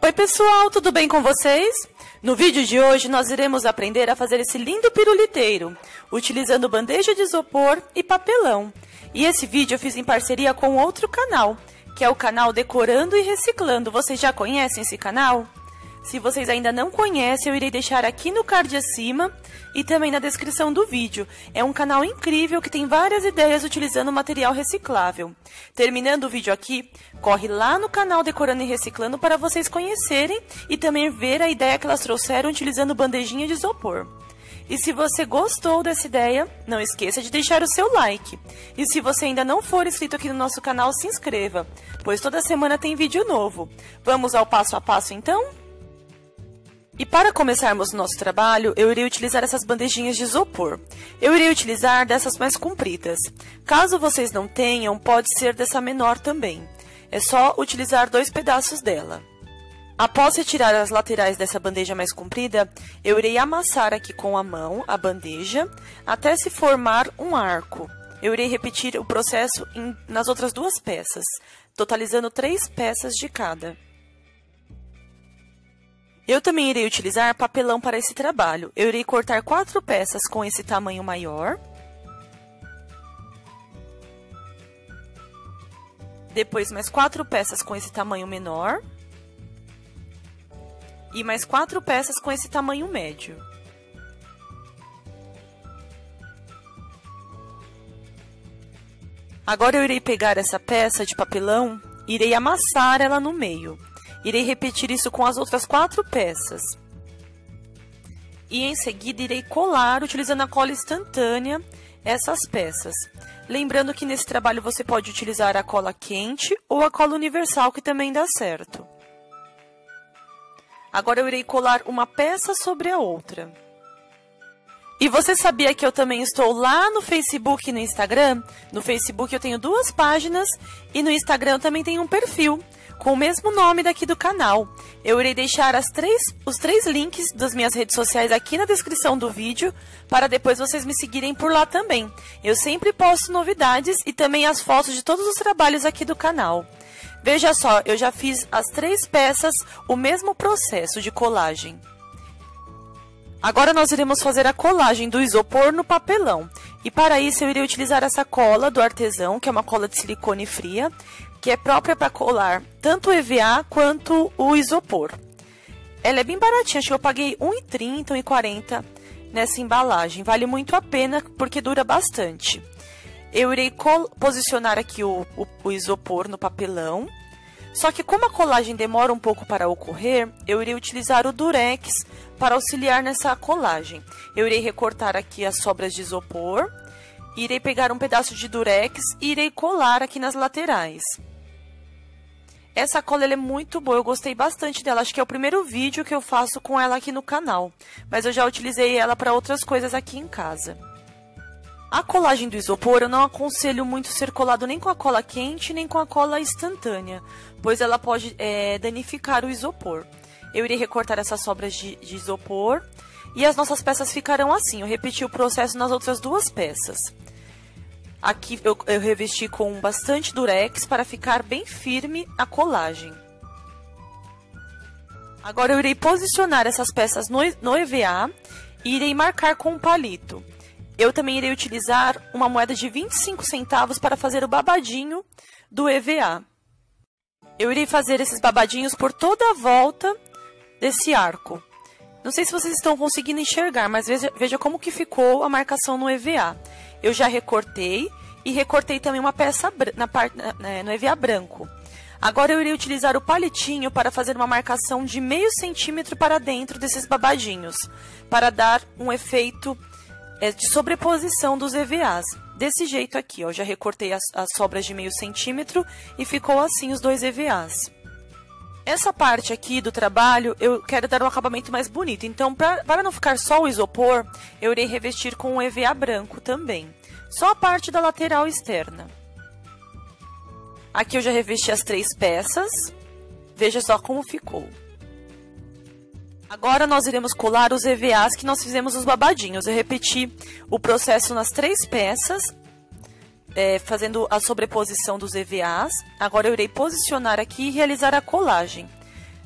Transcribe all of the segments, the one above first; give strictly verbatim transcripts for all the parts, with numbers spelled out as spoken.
Oi pessoal, tudo bem com vocês? No vídeo de hoje nós iremos aprender a fazer esse lindo piruliteiro, utilizando bandeja de isopor e papelão. E esse vídeo eu fiz em parceria com outro canal, que é o canal Decorando e Reciclando. Vocês já conhecem esse canal? Se vocês ainda não conhecem, eu irei deixar aqui no card acima e também na descrição do vídeo. É um canal incrível que tem várias ideias utilizando material reciclável. Terminando o vídeo aqui, corre lá no canal Decorando e Reciclando para vocês conhecerem e também ver a ideia que elas trouxeram utilizando bandejinha de isopor. E se você gostou dessa ideia, não esqueça de deixar o seu like. E se você ainda não for inscrito aqui no nosso canal, se inscreva, pois toda semana tem vídeo novo. Vamos ao passo a passo então? E para começarmos o nosso trabalho, eu irei utilizar essas bandejinhas de isopor. Eu irei utilizar dessas mais compridas. Caso vocês não tenham, pode ser dessa menor também. É só utilizar dois pedaços dela. Após retirar as laterais dessa bandeja mais comprida, eu irei amassar aqui com a mão a bandeja até se formar um arco. Eu irei repetir o processo em, nas outras duas peças, totalizando três peças de cada. Eu também irei utilizar papelão para esse trabalho. Eu irei cortar quatro peças com esse tamanho maior. Depois mais quatro peças com esse tamanho menor. E mais quatro peças com esse tamanho médio. Agora eu irei pegar essa peça de papelão e irei amassar ela no meio. Irei repetir isso com as outras quatro peças. E em seguida irei colar, utilizando a cola instantânea, essas peças. Lembrando que nesse trabalho você pode utilizar a cola quente ou a cola universal, que também dá certo. Agora eu irei colar uma peça sobre a outra. E você sabia que eu também estou lá no Facebook e no Instagram? No Facebook eu tenho duas páginas e no Instagram eu também tenho um perfil com o mesmo nome daqui do canal. Eu irei deixar as três, os três links das minhas redes sociais aqui na descrição do vídeo, para depois vocês me seguirem por lá também. Eu sempre posto novidades e também as fotos de todos os trabalhos aqui do canal. Veja só, eu já fiz as três peças, o mesmo processo de colagem. Agora nós iremos fazer a colagem do isopor no papelão. E para isso eu irei utilizar essa cola do artesão, que é uma cola de silicone fria, que é própria para colar tanto o E V A quanto o isopor. Ela é bem baratinha, acho que eu paguei um real e trinta, um real e quarenta nessa embalagem. Vale muito a pena porque dura bastante. Eu irei posicionar aqui o, o, o isopor no papelão. Só que como a colagem demora um pouco para ocorrer, eu irei utilizar o durex para auxiliar nessa colagem. Eu irei recortar aqui as sobras de isopor, irei pegar um pedaço de durex e irei colar aqui nas laterais. Essa cola ela é muito boa, eu gostei bastante dela, acho que é o primeiro vídeo que eu faço com ela aqui no canal, mas eu já utilizei ela para outras coisas aqui em casa. A colagem do isopor eu não aconselho muito ser colado nem com a cola quente, nem com a cola instantânea, pois ela pode é, danificar o isopor. Eu irei recortar essas sobras de, de isopor e as nossas peças ficarão assim. Eu repeti o processo nas outras duas peças. Aqui eu, eu revesti com bastante durex para ficar bem firme a colagem. Agora eu irei posicionar essas peças no, no E V A e irei marcar com um palito. Eu também irei utilizar uma moeda de vinte e cinco centavos para fazer o babadinho do E V A. Eu irei fazer esses babadinhos por toda a volta desse arco. Não sei se vocês estão conseguindo enxergar, mas veja, veja como que ficou a marcação no E V A. Eu já recortei e recortei também uma peça na parte, na, no E V A branco. Agora eu irei utilizar o palitinho para fazer uma marcação de meio centímetro para dentro desses babadinhos, para dar um efeito é, de sobreposição dos E V As. Desse jeito aqui, ó, já recortei as, as sobras de meio centímetro e ficou assim os dois E V As. Essa parte aqui do trabalho, eu quero dar um acabamento mais bonito. Então, pra, para não ficar só o isopor, eu irei revestir com um E V A branco também. Só a parte da lateral externa. Aqui eu já revesti as três peças. Veja só como ficou. Agora nós iremos colar os E V As que nós fizemos os babadinhos. Eu repeti o processo nas três peças. é, fazendo a sobreposição dos E V As. Agora eu irei posicionar aqui e realizar a colagem.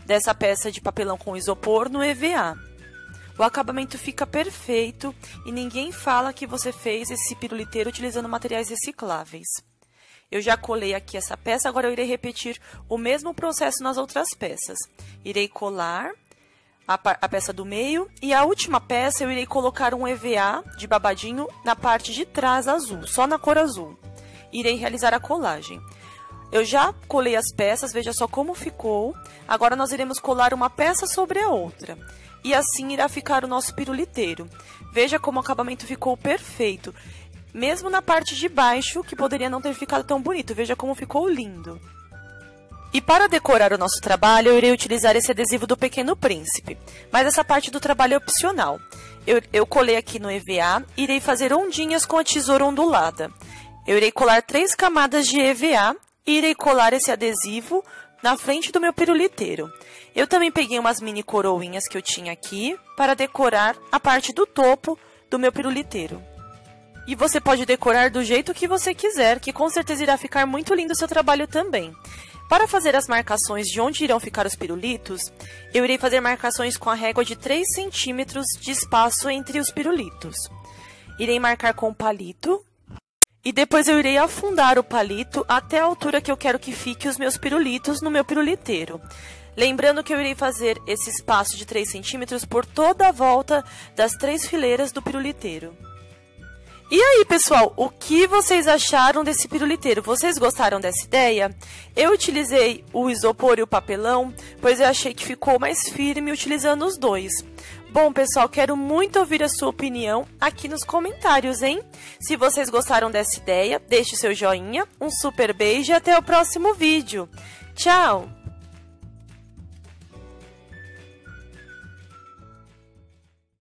dessa peça de papelão com isopor no E V A. O acabamento fica perfeito e ninguém fala que você fez esse piruliteiro utilizando materiais recicláveis. Eu já colei aqui essa peça, agora eu irei repetir o mesmo processo nas outras peças. Irei colar a, a peça do meio e a última peça eu irei colocar um E V A de babadinho na parte de trás azul, só na cor azul. Irei realizar a colagem. Eu já colei as peças, veja só como ficou. Agora nós iremos colar uma peça sobre a outra. E assim irá ficar o nosso piruliteiro. Veja como o acabamento ficou perfeito. Mesmo na parte de baixo, que poderia não ter ficado tão bonito. Veja como ficou lindo. E para decorar o nosso trabalho, eu irei utilizar esse adesivo do Pequeno Príncipe. Mas essa parte do trabalho é opcional. Eu, eu colei aqui no E V A e irei fazer ondinhas com a tesoura ondulada. Eu irei colar três camadas de E V A e irei colar esse adesivo na frente do meu piruliteiro. Eu também peguei umas mini coroinhas que eu tinha aqui para decorar a parte do topo do meu piruliteiro. E você pode decorar do jeito que você quiser, que com certeza irá ficar muito lindo o seu trabalho também. Para fazer as marcações de onde irão ficar os pirulitos, eu irei fazer marcações com a régua de três centímetros de espaço entre os pirulitos. Irei marcar com o palito. E depois eu irei afundar o palito até a altura que eu quero que fique os meus pirulitos no meu piruliteiro. Lembrando que eu irei fazer esse espaço de três centímetros por toda a volta das três fileiras do piruliteiro. E aí, pessoal, o que vocês acharam desse piruliteiro? Vocês gostaram dessa ideia? Eu utilizei o isopor e o papelão, pois eu achei que ficou mais firme utilizando os dois. Bom, pessoal, quero muito ouvir a sua opinião aqui nos comentários, hein? Se vocês gostaram dessa ideia, deixe seu joinha, um super beijo e até o próximo vídeo. Tchau!